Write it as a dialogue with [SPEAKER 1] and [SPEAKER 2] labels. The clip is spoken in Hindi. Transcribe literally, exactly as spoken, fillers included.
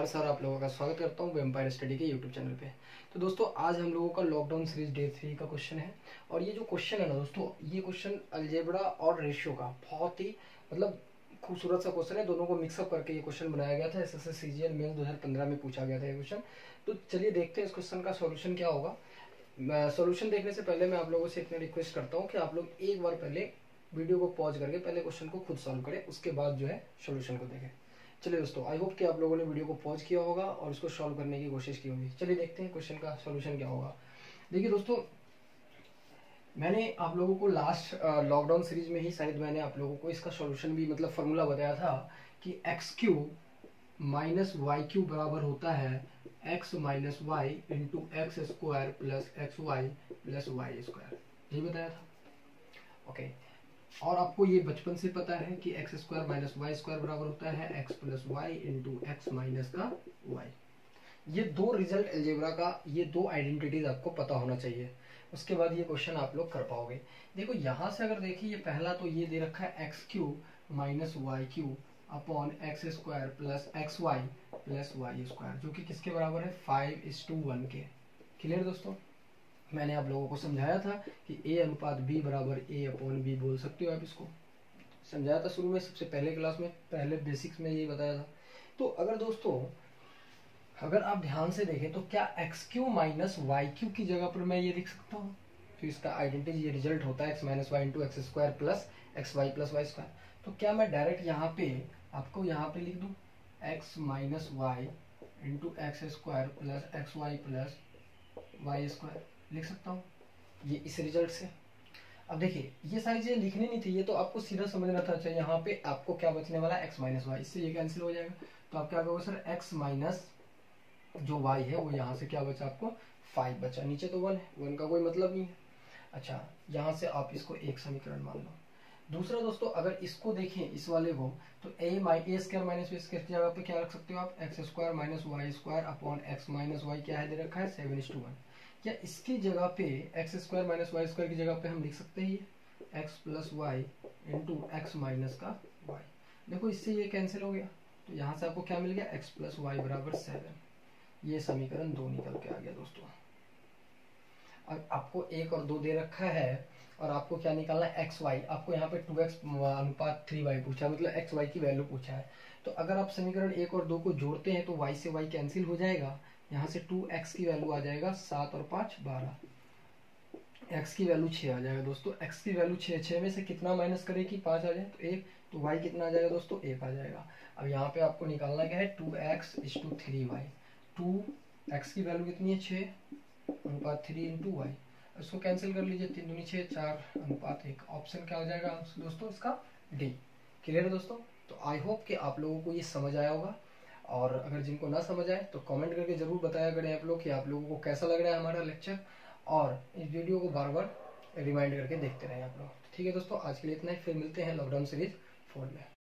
[SPEAKER 1] सर, आप लोगों का स्वागत करता हूँ वेम्पायर स्टडी के यूट्यूब चैनल पे। तो दोस्तों आज हम लोगों का लॉकडाउन सीरीज डे थ्री का क्वेश्चन है। और ये जो क्वेश्चन है ना दोस्तों, ये क्वेश्चन अलजेब्रा और रेशियो का बहुत ही मतलब खूबसूरत सा क्वेश्चन है। दोनों को मिक्सअप करके ये क्वेश्चन बनाया गया था। S S S C G L mains दो हज़ार पंद्रह में पूछा गया था ये क्वेश्चन। तो चलिए देखते हैं इस क्वेश्चन का सोल्यूशन क्या होगा। सोल्यूशन देखने से पहले मैं आप लोगों से इतना रिक्वेस्ट करता हूँ कि आप लोग एक बार पहले वीडियो को पॉज करके पहले क्वेश्चन को खुद सॉल्व करें, उसके बाद जो है सोल्यूशन को देखें। चलिए दोस्तों, आई होप कि आप लोगों ने वीडियो को पॉज किया होगा और इसको सॉल्व करने की कोशिश की होगी। चलिए देखते हैं क्वेश्चन का सॉल्यूशन क्या होगा। देखिए दोस्तों, मैंने आप लोगों को लास्ट लॉकडाउन सीरीज में ही शायद मैंने आप लोगों को इसका सॉल्यूशन भी मतलब फॉर्मूला बताया था कि x cube minus y cube बराबर होता है x minus y into x square plus x y plus y square. यही बताया था। ओके, और आपको ये बचपन से पता है कि x square minus y square बराबर होता है x plus y into x minus का वाई। ये दो रिजल्ट अलजेब्रा का, ये दो आइडेंटिटीज आपको पता होना चाहिए। उसके बाद ये क्वेश्चन आप लोग कर पाओगे। देखो यहाँ से अगर देखिए, ये पहला तो ये दे रखा है x cube minus y cube upon x square plus x y plus y square, जो कि किसके बराबर है फाइव इज टू वन के। क्लियर दोस्तों, मैंने आप लोगों को समझाया था कि ए अनुपात बी बराबर ए अपॉन बी बोल सकते हो आप। इसको समझाया था शुरू में, सबसे पहले क्लास में, पहले बेसिक्स में ये बताया था। तो अगर दोस्तों अगर आप ध्यान से देखें तो क्या x cube minus y cube की जगह पर मैं ये लिख सकता हूँ। तो इसका आइडेंटिटी ये रिजल्ट होता है x minus y into x square plus x y plus y square. तो क्या मैं डायरेक्ट यहाँ पे आपको यहाँ पे लिख दूँ x minus y into x square plus x y plus y square लिख सकता हूँ ये इस रिजल्ट से। अब देखिए, ये सारी चीजें लिखनी नहीं थी, ये तो आपको सीधा समझना था। अच्छा, यहाँ पे आपको क्या बचने वाला है एक्स माइनस वाई, इससे ये कैंसिल हो जाएगा। तो आप क्या कहोगे सर, एक्स माइनस जो वाई है वो यहाँ से क्या बचा आपको फाइव बचा, नीचे तो वन है, वन का कोई मतलब नहीं है। अच्छा, यहाँ से आप इसको एक समीकरण मान लो। दूसरा दोस्तों, अगर इसको देखें इस वाले को, तो ए माइ a square minus b square की जगह पे क्या रख सकते हो आप, x square minus y square upon x minus y क्या है दे रखा है सेवन इज टू वन। या इसकी जगह पे x square minus y square की जगह पे हम लिख सकते हैं x plus y into x minus का वाई। देखो इससे ये कैंसिल हो गया, तो यहाँ से आपको क्या मिल गया एक्स प्लस वाई बराबर सेवन। ये समीकरण दो निकल के आ गया दोस्तों। अब आपको एक और दो दे रखा है और आपको क्या निकालना है एक्स वाई। आपको यहाँ पे टू एक्स अनुपात थ्री वाई पूछा है, मतलब एक्स वाई की वैल्यू पूछा है। तो अगर आप समीकरण एक और दो को जोड़ते हैं तो वाई से वाई कैंसिल हो जाएगा। यहाँ से टू एक्स की वैल्यू आ जाएगा सात और पाँच बारह, एक्स की वैल्यू छः आ जाएगा दोस्तों। एक्स की वैल्यू छः, छः में से कितना माइनस करे कि पाँच आ जाए तो एक, तो वाई कितना आ जाएगा दोस्तों एक आ जाएगा। अब यहाँ पे आपको निकालना क्या है two x is to three y. Two x की वैल्यू कितनी है छः अनुपात थ्री इंटू वाई। इसको कैंसिल कर लीजिए, तीन दूनी छः चार अनुपात एक। ऑप्शन क्या हो जाएगा दोस्तों इसका डी। क्लियर है दोस्तों। तो आई होप कि आप लोगों को ये समझ आया होगा, और अगर जिनको ना समझ आए तो कमेंट करके जरूर बताया करें आप लोग कि आप लोगों को कैसा लग रहा है हमारा लेक्चर, और इस वीडियो को बार बार रिमाइंड करके देखते रहें आप लोग। ठीक है दोस्तों, आज के लिए इतना ही, फिर मिलते हैं लॉकडाउन सीरीज फोर में।